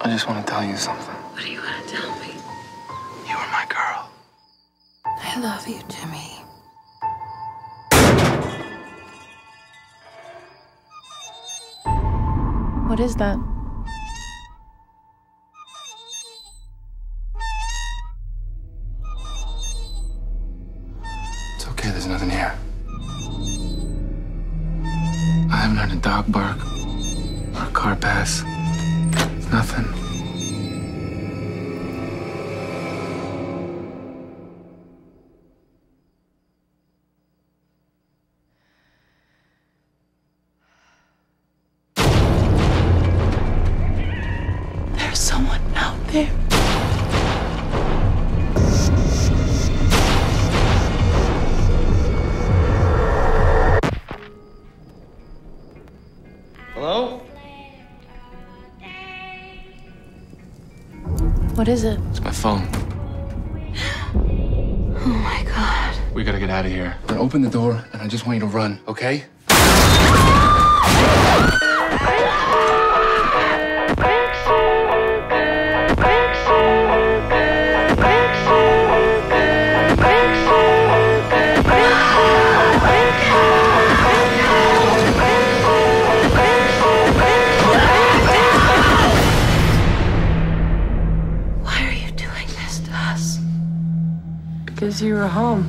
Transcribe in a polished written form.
I just want to tell you something. What do you want to tell me? You are my girl. I love you, Jimmy. What is that? It's okay, there's nothing here. I haven't heard a dog bark or a car pass. It's nothing. There's someone out there. Hello? What is it? It's my phone. Oh my God. We gotta get out of here. I'm gonna open the door, and I just want you to run, okay? Why are you doing this to us? Because you were home.